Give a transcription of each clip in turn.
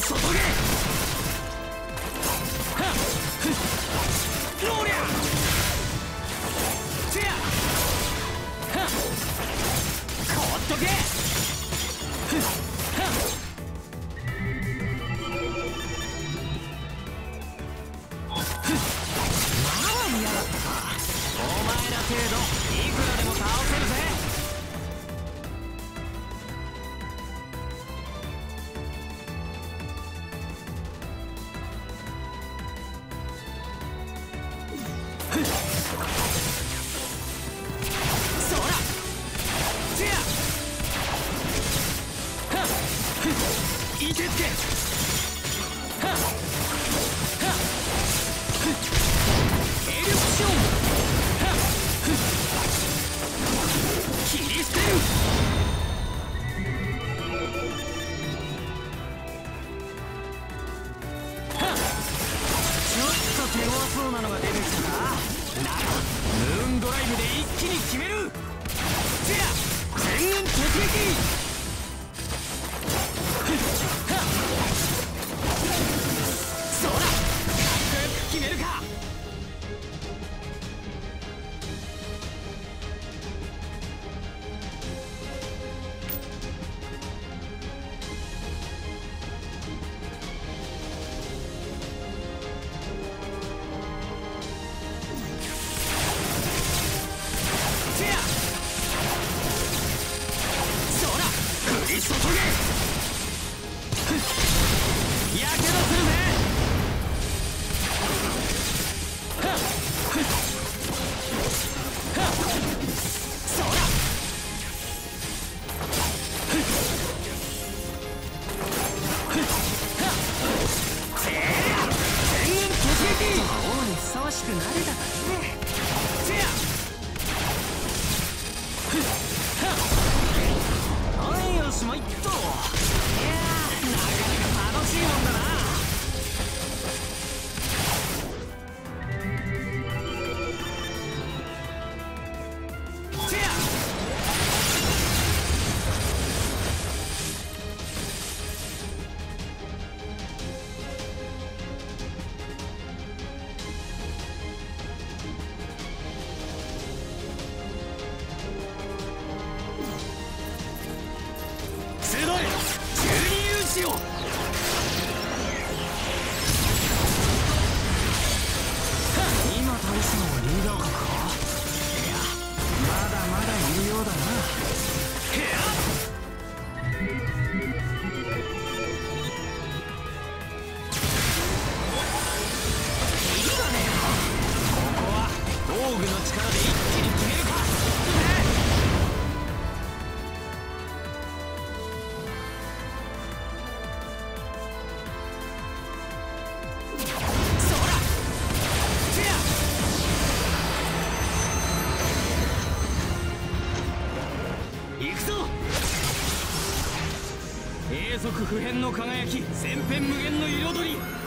不変の輝き、千変無限の彩り。我が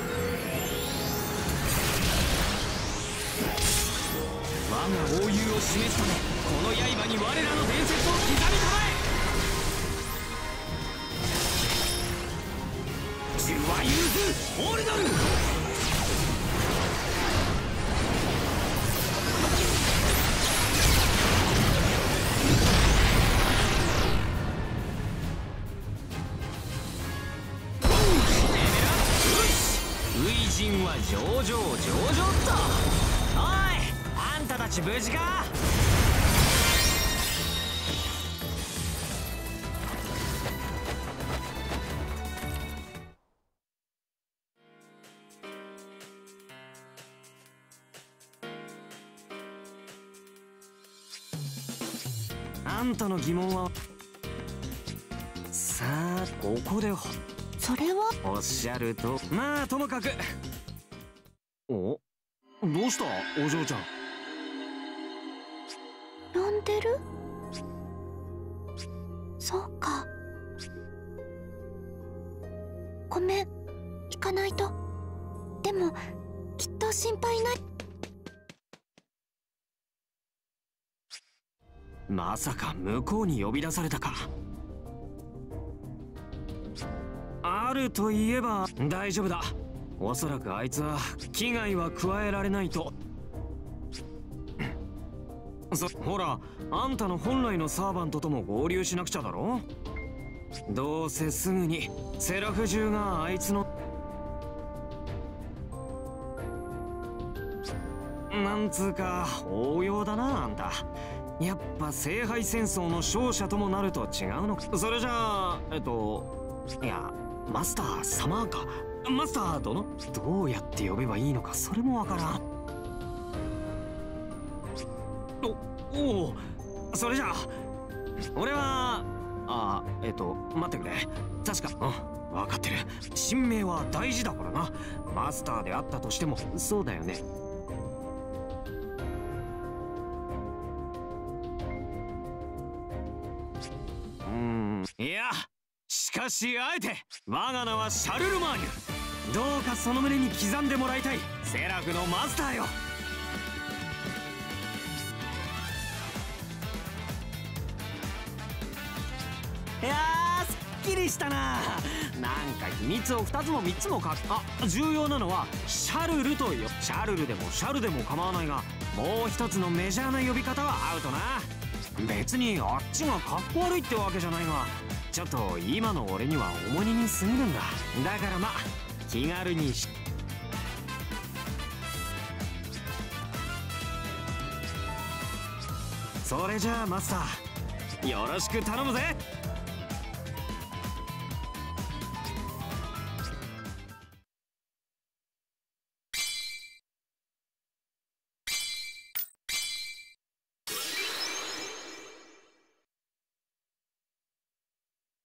英雄を示すため、この刃に我らの伝説を刻みたまえ。十は融通ホールドル。上々上々っと。おい、あんたたち無事か。あんたの疑問はさあ、ここでそれはおっしゃると。まあともかく。お、どうしたお嬢ちゃん。 呼んでる？そうか。ごめん、行かないと。でもきっと心配ない。 まさか向こうに呼び出されたか。あャルといえば大丈夫だ。おそらくあいつは危害は加えられないと。ほら、あんたの本来のサーバントとも合流しなくちゃだろ。どうせすぐにセラフ中があいつのなんつうか応用だな。あんたやっぱ聖杯戦争の勝者ともなると違うのか。それじゃあいやマスターサマーか。マスター殿、どうやって呼べばいいのかそれもわからん。おお、それじゃあ俺は待ってくれ。確か分かってる。神明は大事だからな。マスターであったとしても。そうだよね。いや、しかしあえて我が名はシャルルマーニュ。どうかその胸に刻んでもらいたいセラフのマスターよ。いやー、すっきりしたな。なんか秘密を2つも3つも重要なのはシャルルとよ。シャルルでもシャルでも構わないが、もう一つのメジャーな呼び方はアウトな。別にあっちがかっこ悪いってわけじゃないが、ちょっと今の俺には重荷に過ぎるんだ。だからまあ気軽にそれじゃあマスターよろしく頼むぜ。